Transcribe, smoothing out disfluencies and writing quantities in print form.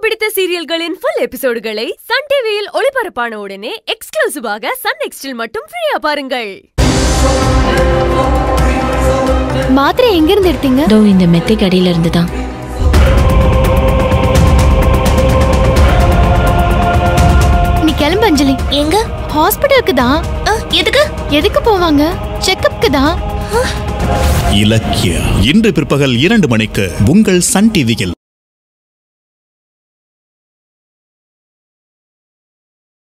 பிடித்த சீரியல்களின் full எபிசோடுகளை Sun டிவியில் ஒளிபரப்பான உடனே எக்ஸ்க்ளூசிவாக சன் நெக்ஸ்டில் மட்டும் ஃப்ரீயா பாருங்கள். மாத்திரை எங்க இருந்து எடுத்தீங்க? தோ இந்த மெத்தை கடையில இருந்து தான். நீ கிளம்பு அஞ்சலி. எங்க? ஹாஸ்பிடலுக்கு தான். எதுக்கு? எதுக்கு போவாங்க? செக்கப்க்கு தான். இலக்கியா இன்று பிற்பகல் 2 மணிக்கு உங்கள் சன் டிவியில்.